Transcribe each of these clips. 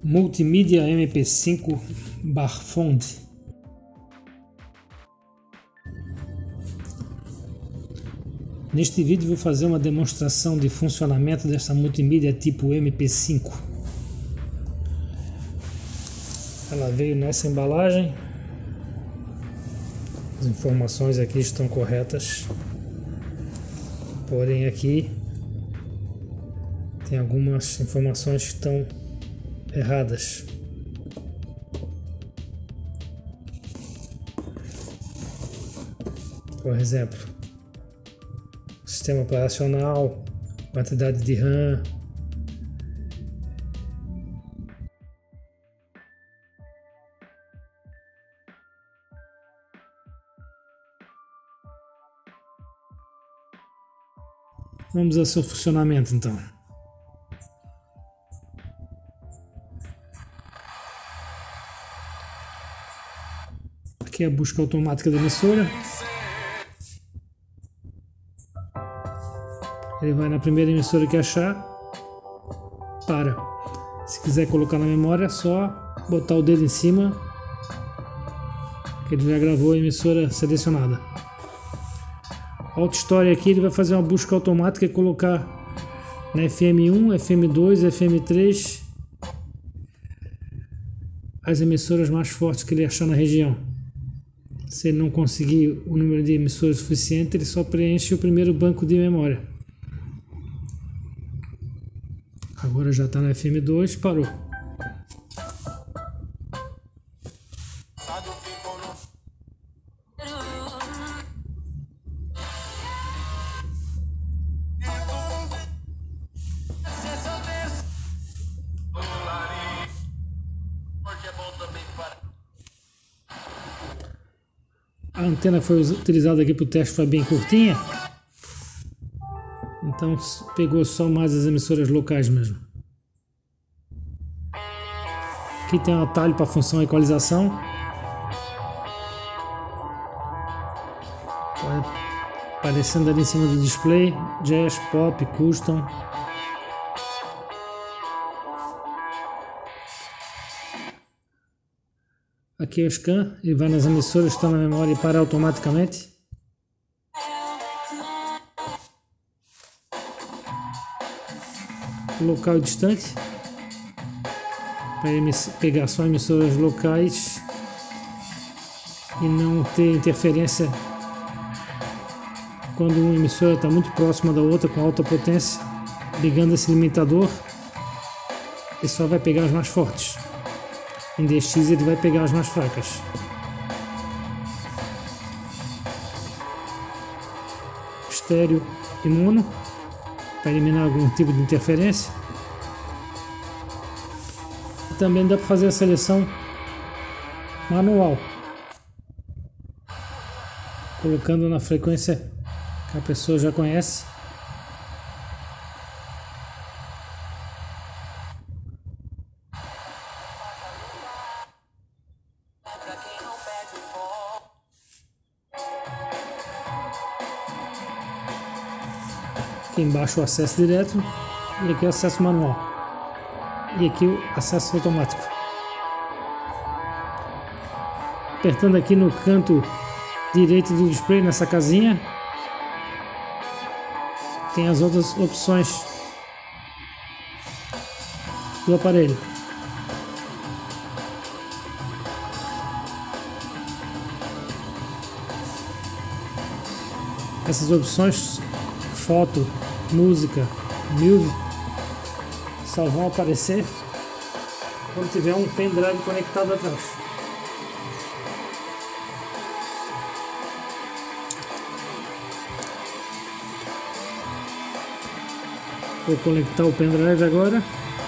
Multimídia MP5 Barfond. Neste vídeo vou fazer uma demonstração de funcionamento desta multimídia tipo MP5. Ela veio nessa embalagem. As informações aqui estão corretas, porém aqui tem algumas informações que estão erradas. Por exemplo, sistema operacional, quantidade de RAM, vamos ao seu funcionamento então. Aqui é a busca automática da emissora. Ele vai na primeira emissora que achar, para. Se quiser colocar na memória, é só botar o dedo em cima, que ele já gravou a emissora selecionada. Auto Story aqui ele vai fazer uma busca automática e colocar na FM1, FM2, FM3 as emissoras mais fortes que ele achar na região. Se ele não conseguir o número de emissoras suficiente, ele só preenche o primeiro banco de memória. Agora já está na FM2, parou. A antena foi utilizada aqui para o teste, foi bem curtinha, então pegou só mais as emissoras locais mesmo. Aqui tem um atalho para a função equalização. Aparecendo ali em cima do display, Jazz, Pop, Custom. Aqui é o scan, ele vai nas emissoras que estão na memória e para automaticamente. Local distante, para pegar só emissoras locais e não ter interferência quando uma emissora está muito próxima da outra com alta potência. Ligando esse limitador, ele só vai pegar as mais fortes. Em DX ele vai pegar as mais fracas. Estéreo e mono, para eliminar algum tipo de interferência. E também dá para fazer a seleção manual, colocando na frequência que a pessoa já conhece. Aqui embaixo o acesso direto e aqui o acesso manual e aqui o acesso automático. Apertando aqui no canto direito do display, nessa casinha, tem as outras opções do aparelho. Essas opções, foto, música, music, só vão aparecer quando tiver um pendrive conectado atrás. Vou conectar o pendrive agora.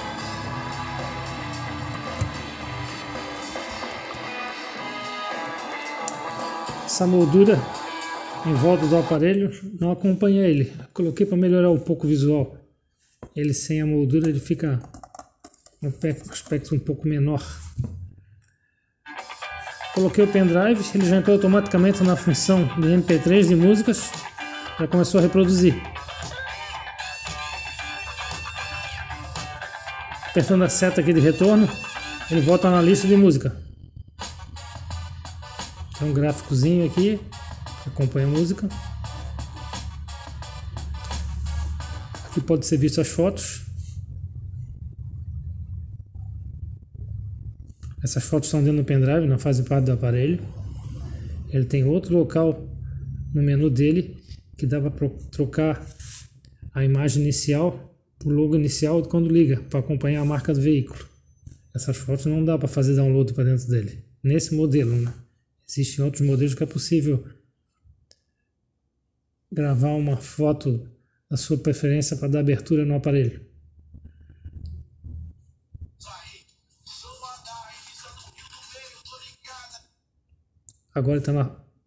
Essa moldura em volta do aparelho não acompanha ele. Coloquei para melhorar um pouco o visual. Ele sem a moldura ele fica um aspecto um pouco menor. Coloquei o pendrive, ele já entrou automaticamente na função de MP3 de músicas. Já começou a reproduzir. Apertando a seta aqui de retorno, ele volta na lista de música. Tem um gráficozinho aqui que acompanha a música. Aqui pode ser visto as fotos. Essas fotos estão dentro do pendrive, não fazem parte do aparelho. Ele tem outro local no menu dele que dá para trocar a imagem inicial, o logo inicial quando liga, para acompanhar a marca do veículo. Essas fotos não dá para fazer download para dentro dele. Nesse modelo, né? Existem outros modelos que é possível gravar uma foto da sua preferência para dar abertura no aparelho. Agora está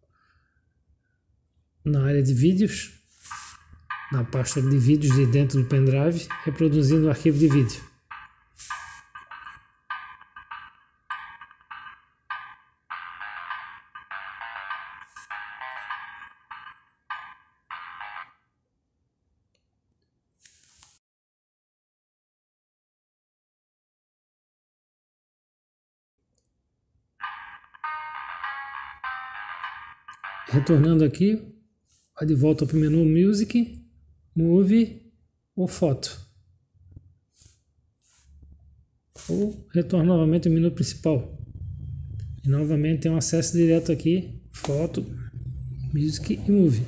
na área de vídeos, na pasta de vídeos de dentro do pendrive, reproduzindo o arquivo de vídeo. Retornando aqui, vai de volta para o menu Music, Movie ou Foto. Ou retorna novamente ao menu principal. E novamente tem um acesso direto aqui, Foto, Music e Movie.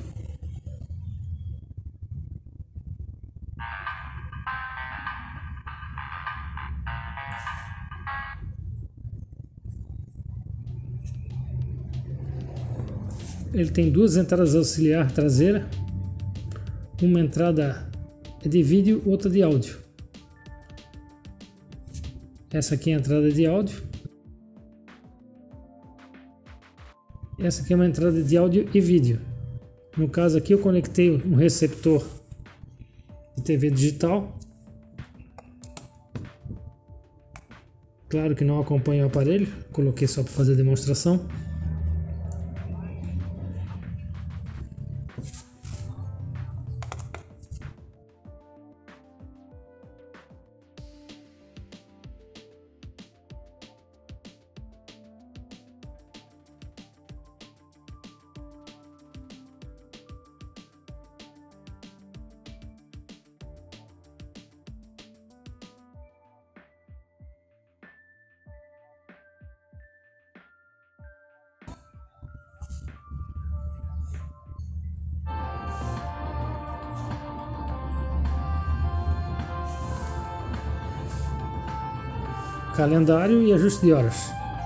Ele tem duas entradas auxiliar traseira, uma entrada de vídeo, outra de áudio. Essa aqui é a entrada de áudio. Essa aqui é uma entrada de áudio e vídeo. No caso aqui eu conectei um receptor de TV digital. Claro que não acompanha o aparelho, coloquei só para fazer a demonstração. Calendário e ajuste de horas.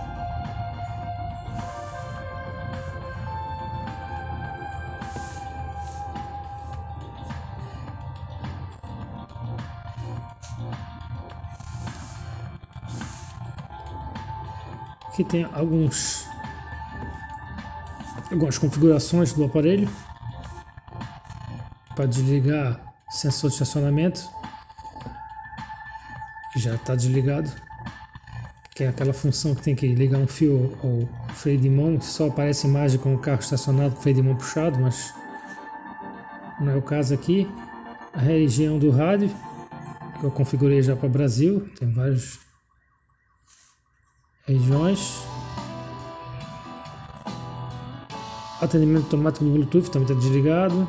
Aqui tem algumas configurações do aparelho para desligar sensor de estacionamento, que já está desligado. Que é aquela função que tem que ligar um fio ao freio de mão, só aparece imagem com o carro estacionado com o freio de mão puxado, mas não é o caso aqui. A região do rádio, que eu configurei já para o Brasil, tem várias regiões. Atendimento automático do Bluetooth também está desligado.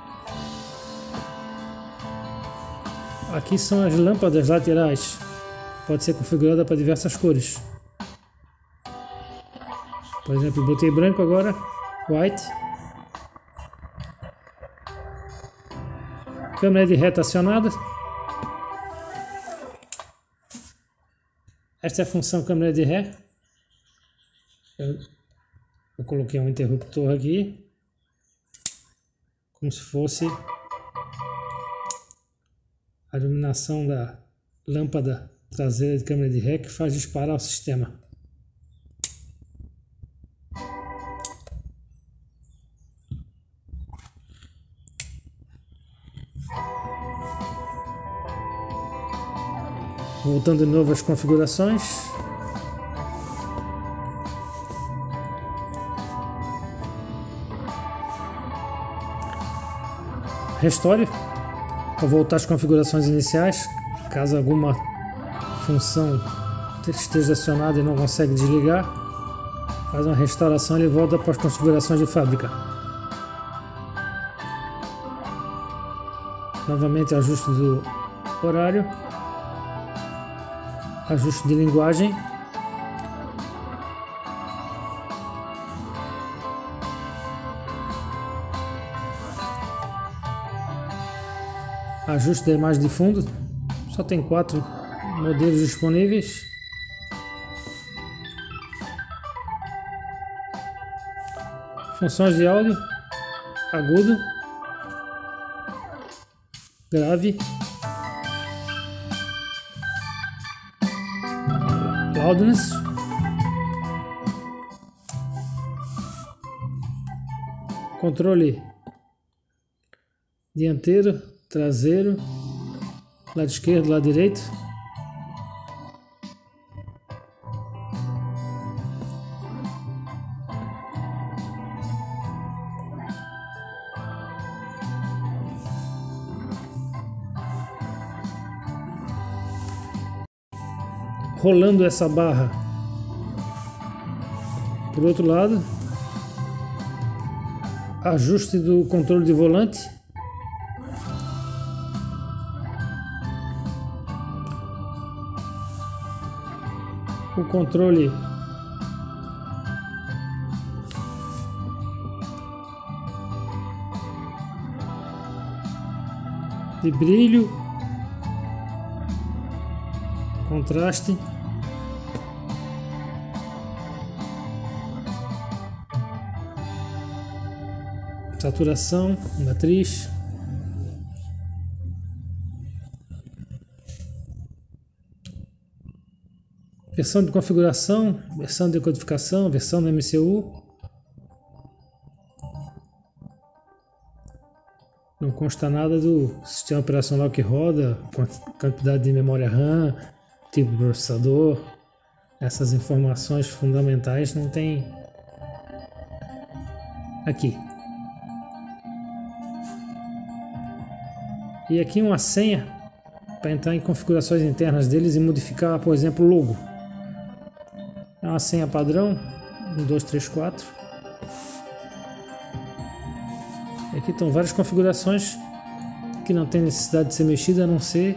Aqui são as lâmpadas laterais. Pode ser configurada para diversas cores. Por exemplo, eu botei branco agora, white. Câmera de reta acionada. Esta é a função câmera de ré. Eu coloquei um interruptor aqui, como se fosse a iluminação da lâmpada traseira de câmera de ré que faz disparar o sistema. Voltando de novo às configurações. Restore para voltar às configurações iniciais, caso alguma função esteja acionado e não consegue desligar, faz uma restauração e ele volta para as configurações de fábrica. Novamente ajuste do horário, ajuste de linguagem, ajuste da imagem de fundo. Só tem 4 modelos disponíveis. Funções de áudio: agudo, grave, loudness, controle dianteiro, traseiro, lado esquerdo, lado direito, rolando essa barra por outro lado, ajuste do controle de volante, o controle de brilho, contraste, saturação, matriz, versão de configuração, versão de decodificação, versão do MCU. Não consta nada do sistema operacional que roda, quantidade de memória RAM, tipo de processador. Essas informações fundamentais não tem aqui. E aqui uma senha para entrar em configurações internas deles e modificar, por exemplo, o logo. É uma senha padrão, 1, 2, 3, 4. E aqui estão várias configurações que não tem necessidade de ser mexida, a não ser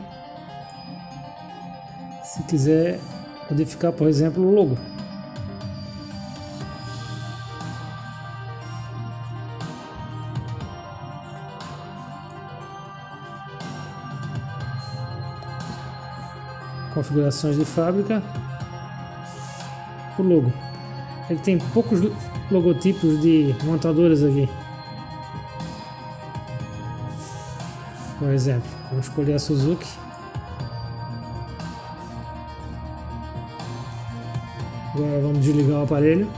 se quiser modificar, por exemplo, o logo. Configurações de fábrica. O logo. Ele tem poucos logotipos de montadoras aqui. Por exemplo, vamos escolher a Suzuki. Agora vamos desligar o aparelho.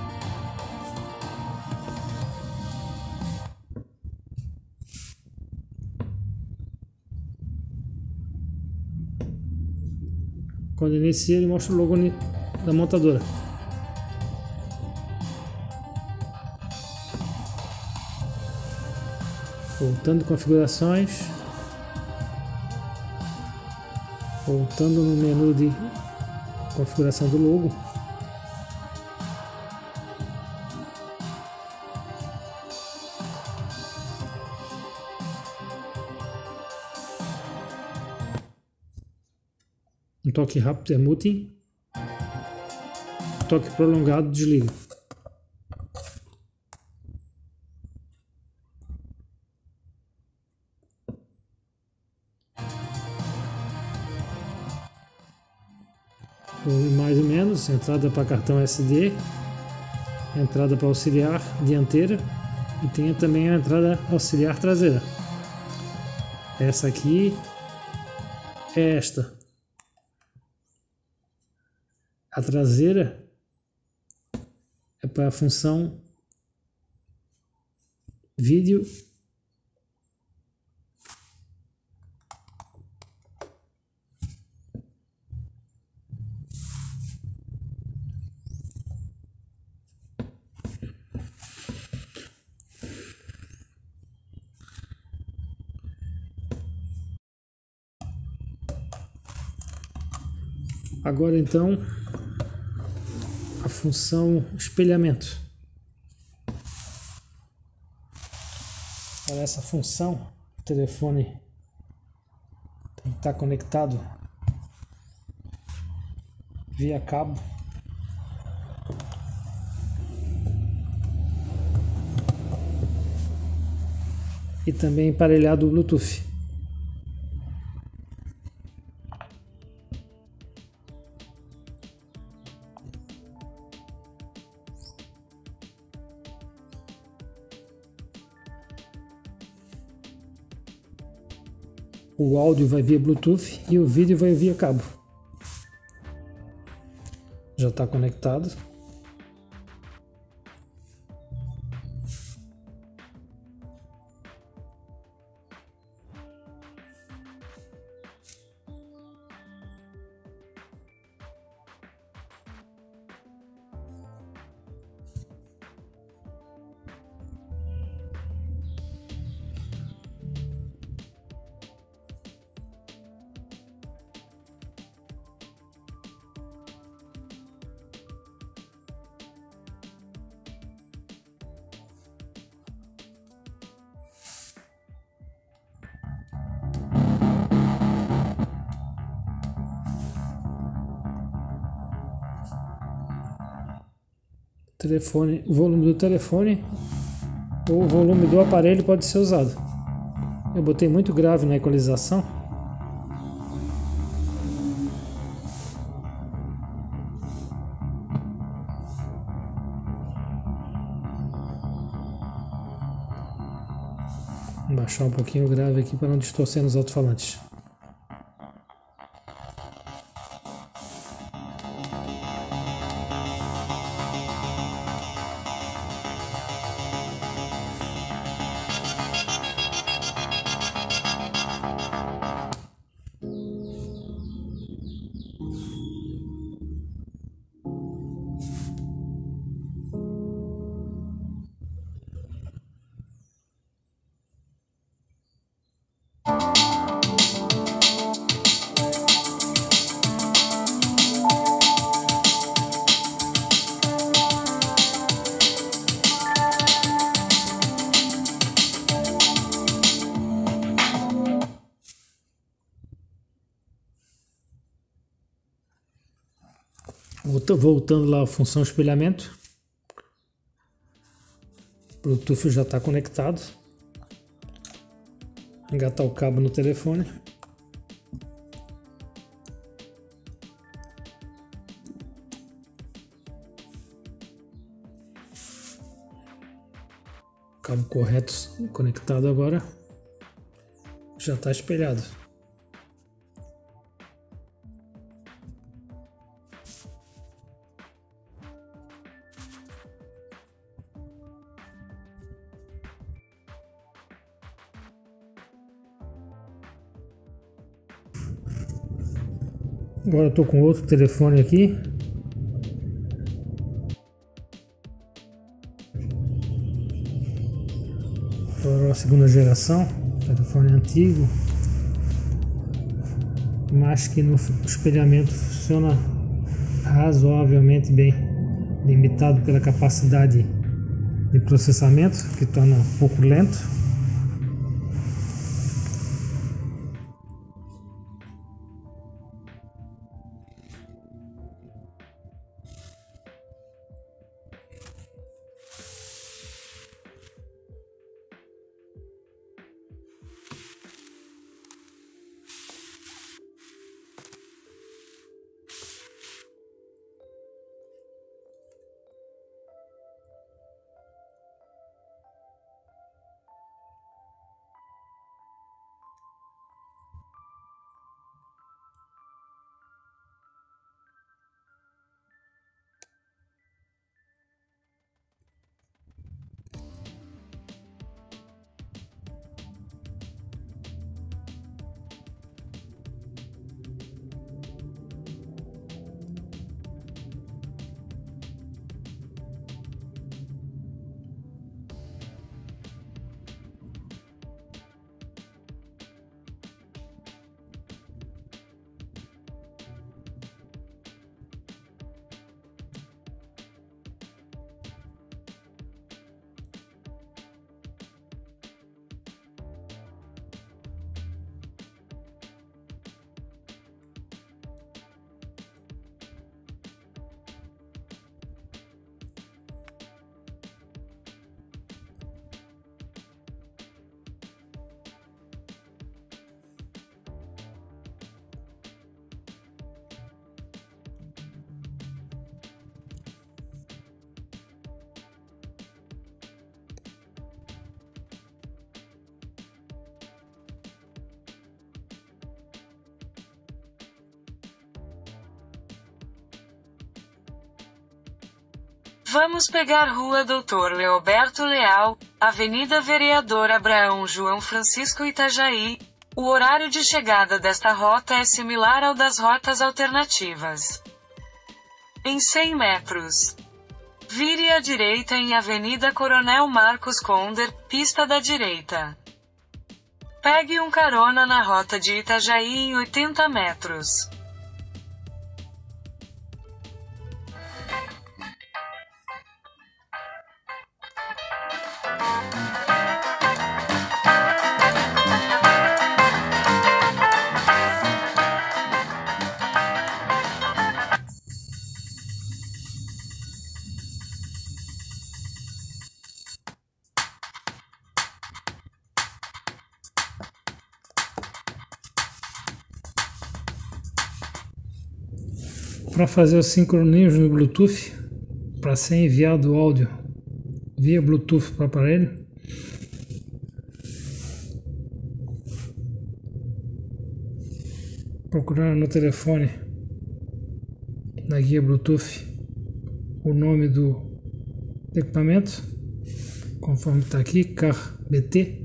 Quando inicia, ele mostra o logo da montadora. Voltando configurações. Voltando no menu de configuração do logo. Um toque rápido é muting. Toque prolongado desliga. Mais ou menos, entrada para cartão SD, entrada para auxiliar dianteira e tem também a entrada auxiliar traseira. Essa aqui é esta. A traseira é para a função vídeo. Agora então função espelhamento. Para essa função, o telefone tem que estar conectado via cabo. E também emparelhado o Bluetooth. O áudio vai via Bluetooth e o vídeo vai via cabo. Já está conectado. Telefone, o volume do telefone ou o volume do aparelho pode ser usado. Eu botei muito grave na equalização. Vou baixar um pouquinho o grave aqui para não distorcer nos alto-falantes. Voltando lá à função espelhamento, o Bluetooth já está conectado. Engatar o cabo no telefone. Cabo correto conectado agora. Já está espelhado. Agora eu estou com outro telefone aqui. Agora a segunda geração, telefone antigo, mas que no espelhamento funciona razoavelmente bem, limitado pela capacidade de processamento, que torna um pouco lento. Vamos pegar Rua Doutor Leoberto Leal, Avenida Vereador Abraão João Francisco Itajaí. O horário de chegada desta rota é similar ao das rotas alternativas. Em 100 metros, vire à direita em Avenida Coronel Marcos Conder, pista da direita. Pegue um carona na rota de Itajaí em 80 metros. Para fazer o sincronismo no Bluetooth, para ser enviado o áudio via Bluetooth para o aparelho, procurar no telefone, na guia Bluetooth, o nome do equipamento, conforme está aqui, CAR BT.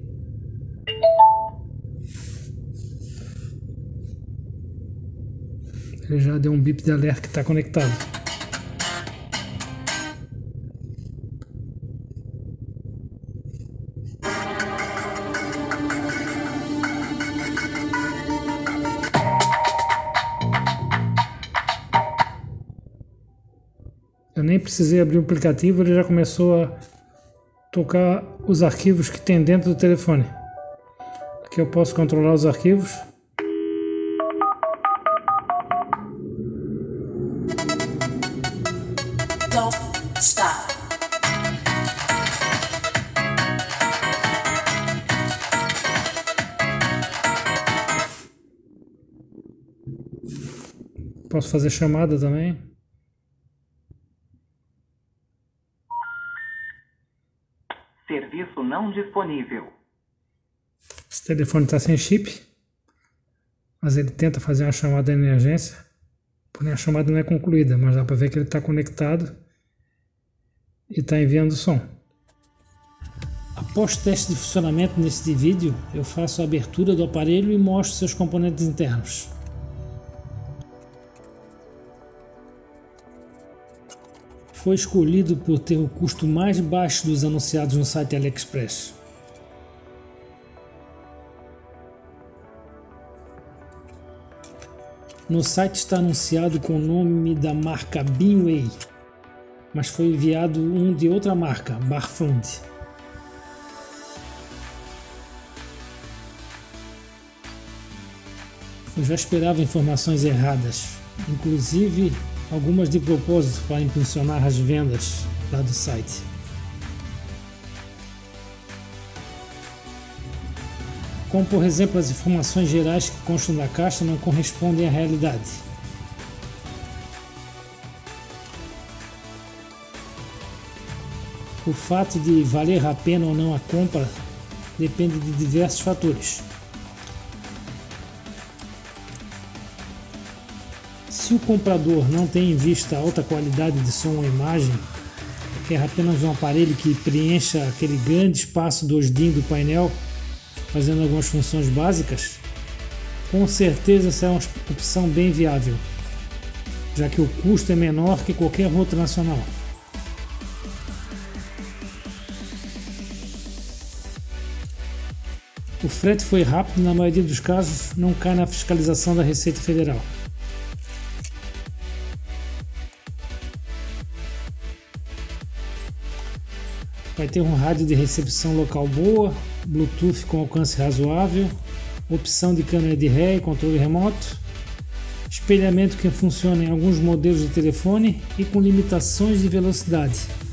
Ele já deu um bip de alerta que está conectado. Eu nem precisei abrir o aplicativo, ele já começou a tocar os arquivos que tem dentro do telefone. Aqui eu posso controlar os arquivos. Stop. Posso fazer chamada também. Serviço não disponível. Esse telefone está sem chip, mas ele tenta fazer uma chamada de emergência. Porém a chamada não é concluída, mas dá para ver que ele está conectado e está enviando som. Após o teste de funcionamento neste vídeo, eu faço a abertura do aparelho e mostro seus componentes internos. Foi escolhido por ter o custo mais baixo dos anunciados no site AliExpress. No site está anunciado com o nome da marca Beanway, mas foi enviado um de outra marca, Barfund. Eu já esperava informações erradas, inclusive algumas de propósito para impulsionar as vendas lá do site. Como, por exemplo, as informações gerais que constam da caixa não correspondem à realidade. O fato de valer a pena ou não a compra depende de diversos fatores. Se o comprador não tem em vista alta qualidade de som ou imagem, quer apenas um aparelho que preencha aquele grande espaço 2D do painel, fazendo algumas funções básicas, com certeza essa é uma opção bem viável, já que o custo é menor que qualquer outra nacional. O frete foi rápido e na maioria dos casos não cai na fiscalização da Receita Federal. Vai ter um rádio de recepção local boa, Bluetooth com alcance razoável, opção de câmera de ré e controle remoto, espelhamento que funciona em alguns modelos de telefone e com limitações de velocidade.